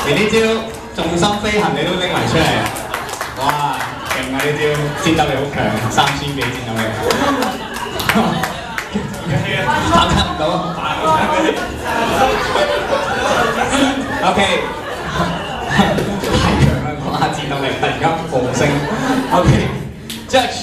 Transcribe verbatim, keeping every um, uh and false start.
連呢招重心飛行你都拎埋出嚟，哇！勁啊！呢招戰鬥力好強，三千幾戰鬥力，反彈唔到。OK， 太強啦！講下戰鬥力突然間暴升。OK，Judge。